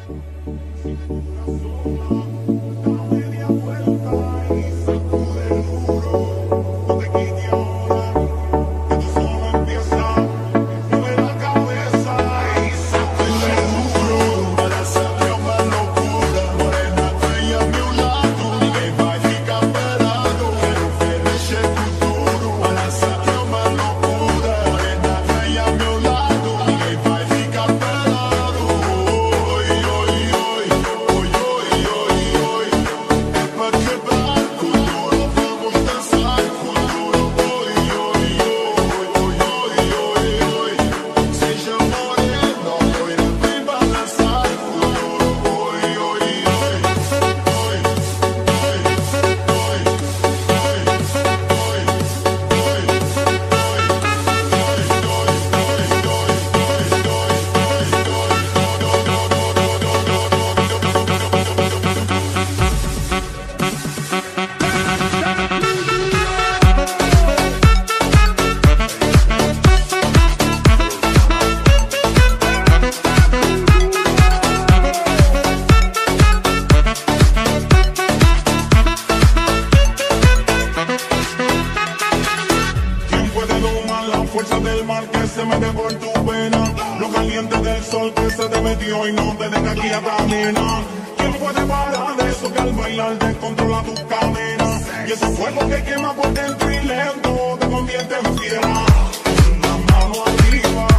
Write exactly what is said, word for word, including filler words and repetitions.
fuerza del mar que se mete por tu vena, lo caliente del sol que se te metió y no te deja aquí a cadena. ¿Quién puede parar eso que al bailar descontrola tus cadenas? Y ese fuego que quema por dentro y lento te convierte en fiera. Una mano arriba.